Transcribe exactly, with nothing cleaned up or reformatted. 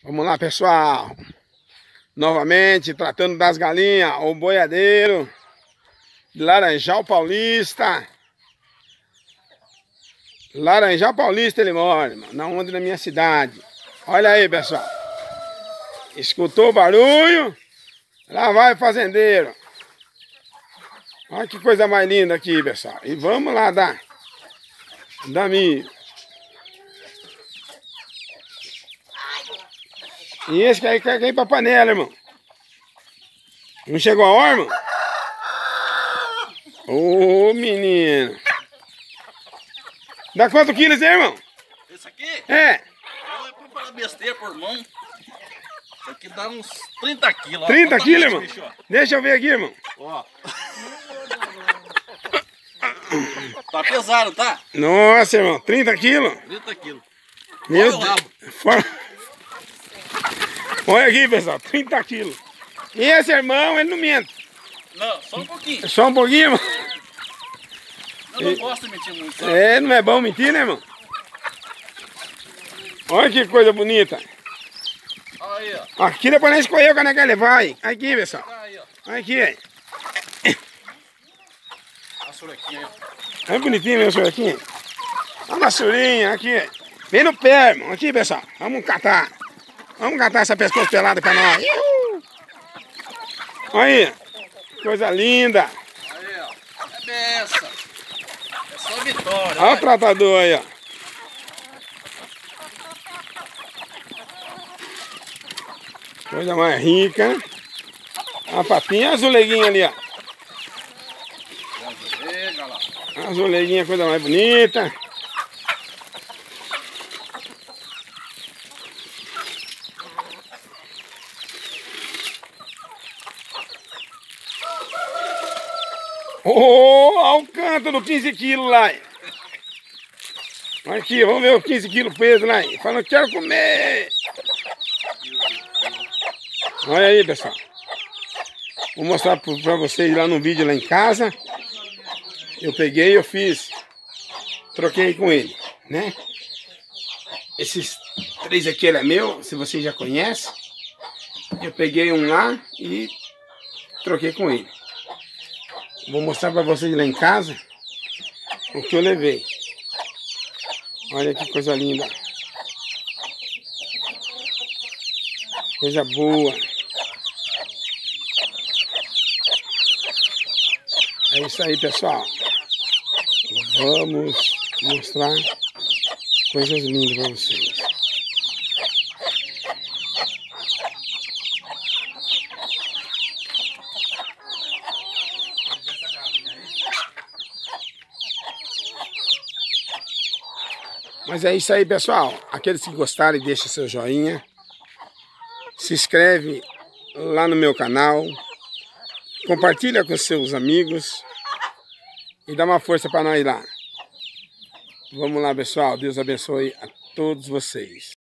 Vamos lá, pessoal. Novamente tratando das galinhas, o boiadeiro de Laranjal Paulista. Laranjal Paulista ele mora, irmão, na onde na minha cidade. Olha aí, pessoal. Escutou o barulho? Lá vai o fazendeiro. Olha que coisa mais linda aqui, pessoal. E vamos lá dar, dar milho. E esse que aí quer ir pra panela, irmão. Não chegou a hora, irmão? Ô, menino. Dá quantos quilos aí, irmão? Esse aqui? É. Eu vou falar besteira por mão. Isso aqui dá uns trinta quilos. trinta quilos, irmão? Bicho, deixa eu ver aqui, irmão. Ó. Tá pesado, tá? Nossa, irmão. trinta quilos? trinta quilos. Meu Deus. Olha aqui, pessoal. trinta quilos. E esse irmão, ele não mente. Não, só um pouquinho. Só um pouquinho, irmão? Eu não e... gosto de mentir muito. Sabe? É, não é bom mentir, né, irmão? Olha que coisa bonita. Aí, ó. Aqui depois nós escolheu quando é que ele vai. Aqui, pessoal. Aí, ó. Aqui, aí. A surequinha aí, ó. É bonitinho, meu surequinho. Olha uma surinha aqui. Vem no pé, irmão. Aqui, pessoal. Vamos catar. Vamos catar essa pescoço pelada pra nós. Uhul. Aí. Coisa linda. Aí, ó. É benção. É só vitória. Olha o tratador aí, ó. Coisa mais rica, né? A papinha azuleguinha ali, ó. Azulega lá. Azuleguinha, coisa mais bonita. Oh, olha o canto do quinze quilos lá. Aqui, vamos ver o quinze quilos peso lá. Falando que quero comer. Olha aí, pessoal. Vou mostrar pra vocês lá no vídeo lá em casa. Eu peguei, eu fiz. Troquei com ele, né? Esses três aqui ele é meu, se vocês já conhecem. Eu peguei um lá e troquei com ele. Vou mostrar pra vocês lá em casa o que eu levei. Olha que coisa linda. Coisa boa. É isso aí, pessoal. Vamos mostrar coisas lindas para vocês. Mas é isso aí, pessoal. Aqueles que gostarem, deixa seu joinha. Se inscreve lá no meu canal. Compartilha com seus amigos. E dá uma força para nós lá. Vamos lá, pessoal. Deus abençoe a todos vocês.